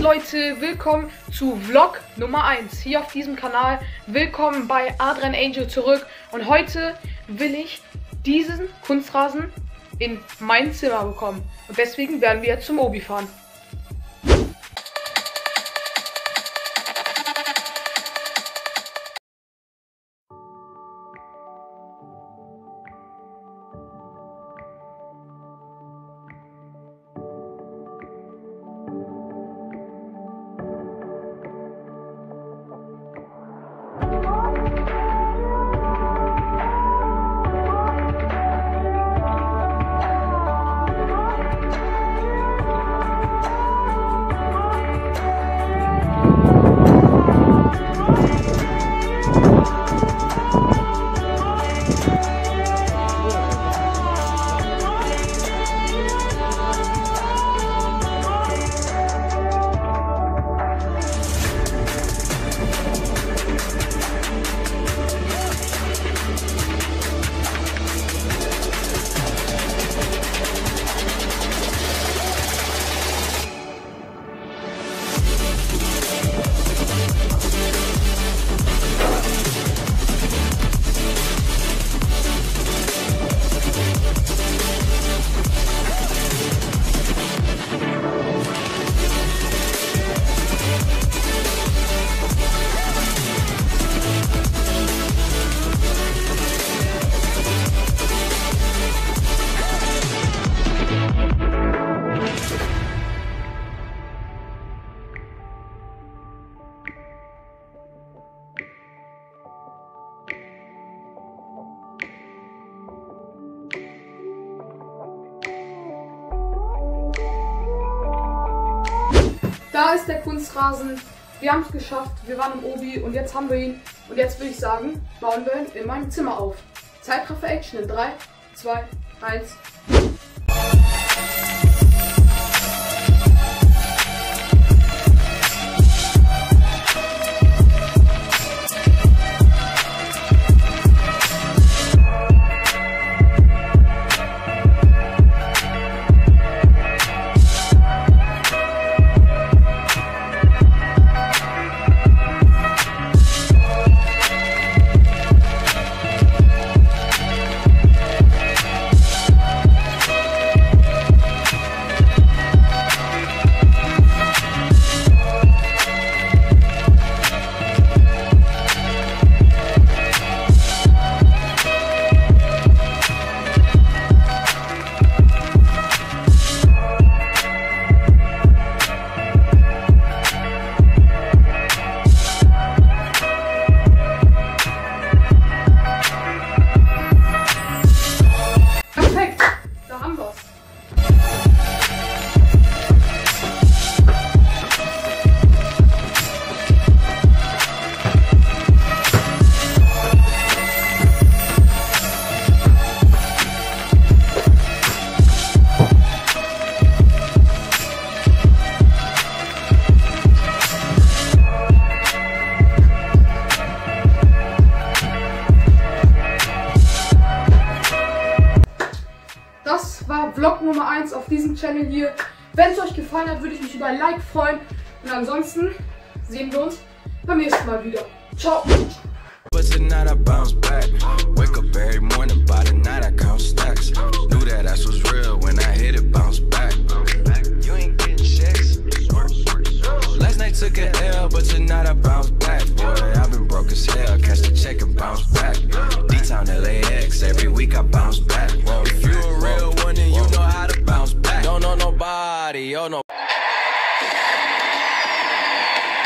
Leute, willkommen zu Vlog Nummer 1 hier auf diesem Kanal. Willkommen bei Adrian Angel zurück. Und heute will ich diesen Kunstrasen in mein Zimmer bekommen. Und deswegen werden wir jetzt zum Obi fahren. Da ist der Kunstrasen. Wir haben es geschafft. Wir waren im Obi und jetzt haben wir ihn. Und jetzt würde ich sagen, bauen wir ihn in meinem Zimmer auf. Zeitraffer Action in 3, 2, 1. Das war Vlog Nummer 1 auf diesem Channel hier. Wenn es euch gefallen hat, würde ich mich über ein Like freuen. Und ansonsten sehen wir uns beim nächsten Mal wieder. Ciao! But tonight I bounce back. Wake up every morning, by the night I count stacks. Knew that ass was real when I hit it, bounce back. You ain't getting checks. Last night took a L, but tonight I bounce back. Boy, I've been broke as hell, catch the check and bounce back. D-Town LAX, every week I bounce back. If you a real one, then you know how to bounce back. Don't know nobody, oh no.